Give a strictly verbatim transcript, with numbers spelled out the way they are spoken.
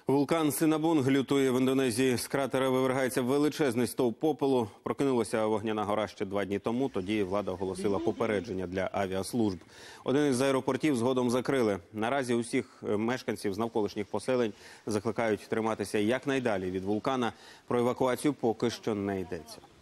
Вулкан Синабунг лютує в Індонезії. З кратера вивергається величезний стовп попелу. Прокинулася вогняна гора ще два дні тому. Тоді влада оголосила попередження для авіаслужб. Один із аеропортів згодом закрили. Наразі усіх мешканців з навколишніх поселень закликають триматися якнайдалі від вулкана. Про евакуацію поки що не йдеться.